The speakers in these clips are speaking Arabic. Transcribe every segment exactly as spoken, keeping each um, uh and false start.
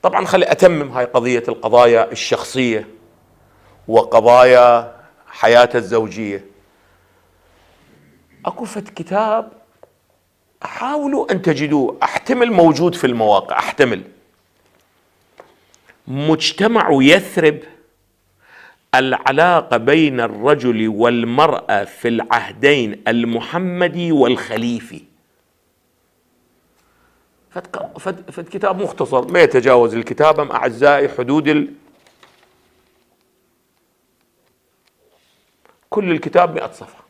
طبعا خلي أتمم هاي قضية القضايا الشخصية وقضايا حياة الزوجية. أكو فت كتاب حاولوا أن تجدوه، أحتمل موجود في المواقع، أحتمل، مجتمع يثرب، العلاقة بين الرجل والمرأة في العهدين المحمدي والخليفي. فت, فت, فت كتاب مختصر ما يتجاوز الكتابة مع أعزائي حدود ال... كل الكتاب مئة صفحة.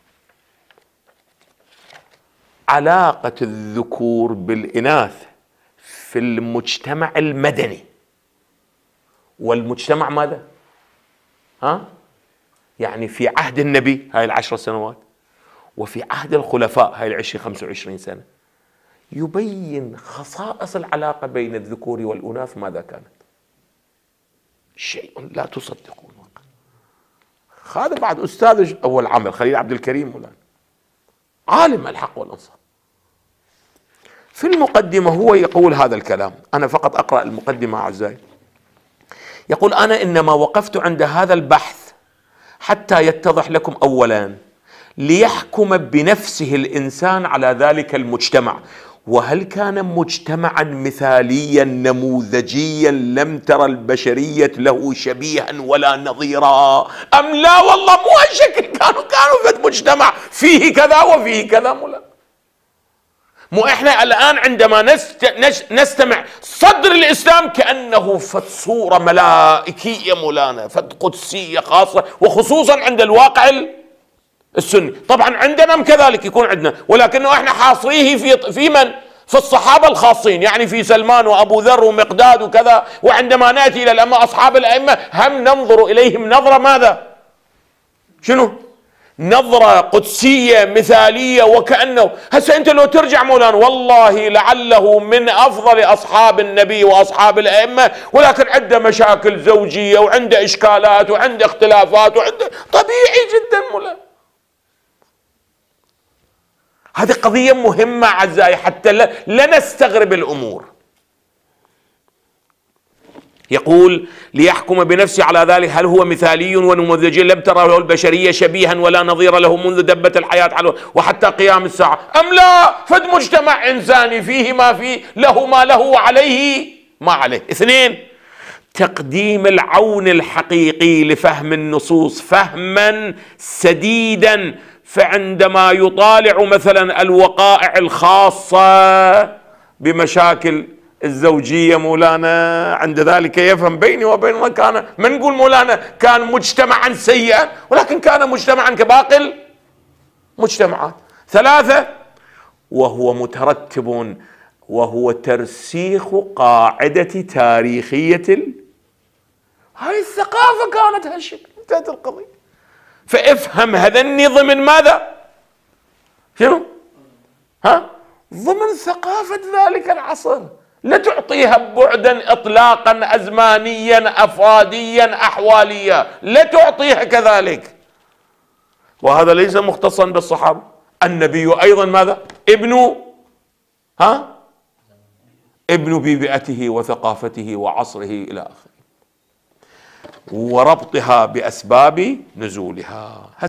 علاقة الذكور بالإناث في المجتمع المدني والمجتمع ماذا؟ ها؟ يعني في عهد النبي هاي العشر سنوات، وفي عهد الخلفاء هاي العشرين خمسة وعشرين سنة، يبين خصائص العلاقة بين الذكور والأناث ماذا كانت. شيء لا تصدقون. هذا بعد أستاذ أول عمل خليل عبد الكريم مولانا، عالم الحق والإنصاف. في المقدمة هو يقول هذا الكلام، أنا فقط أقرأ المقدمة أعزائي. يقول: أنا إنما وقفت عند هذا البحث حتى يتضح لكم أولا ليحكم بنفسه الإنسان على ذلك المجتمع، وهل كان مجتمعا مثاليا نموذجيا لم ترى البشرية له شبيها ولا نظيرا أم لا. والله مو هالشكل، كانوا كانوا في مجتمع فيه كذا وفيه كذا. مولا مو احنا الآن عندما نست... نستمع صدر الإسلام كأنه فت صورة ملائكية مولانا، فت قدسية خاصة، وخصوصا عند الواقع السني. طبعا عندنا كذلك يكون عندنا، ولكنه احنا حاصريه في في من؟ في الصحابة الخاصين، يعني في سلمان وأبو ذر ومقداد وكذا. وعندما نأتي إلى الأئمة أصحاب الأئمة هم ننظر إليهم نظرة ماذا؟ شنو؟ نظرة قدسية مثالية، وكأنه هسه أنت لو ترجع مولانا والله لعله من أفضل أصحاب النبي وأصحاب الأئمة، ولكن عنده مشاكل زوجية وعنده إشكالات وعنده اختلافات وعنده، طبيعي جدا مولانا. هذه قضية مهمة أعزائي حتى لا نستغرب الأمور. يقول: ليحكم بنفسه على ذلك هل هو مثالي ونموذجي لم ترى له البشرية شبيها ولا نظير له منذ دبت الحياة على وحتى قيام الساعة أم لا. فد مجتمع إنساني فيه ما فيه، له ما له وعليه ما عليه. اثنين: تقديم العون الحقيقي لفهم النصوص فهما سديدا، فعندما يطالع مثلا الوقائع الخاصة بمشاكل الزوجية مولانا عند ذلك يفهم بيني وبين كان، ما نقول مولانا كان مجتمعا سيئا، ولكن كان مجتمعا كباقي المجتمعات. ثلاثة: وهو مترتب وهو ترسيخ قاعدة تاريخية ال... هاي الثقافة كانت هالشكل. انتهت القضية. فافهم هذني ضمن ماذا؟ شنو؟ ها؟ ضمن ثقافة ذلك العصر، لا تعطيها بعدا اطلاقا ازمانيا افراديا احواليا، لا تعطيها كذلك. وهذا ليس مختصا بالصحابة، النبي ايضا ماذا؟ ابن ها؟ ابن ببيئته وثقافته وعصره الى اخره، وربطها باسباب نزولها.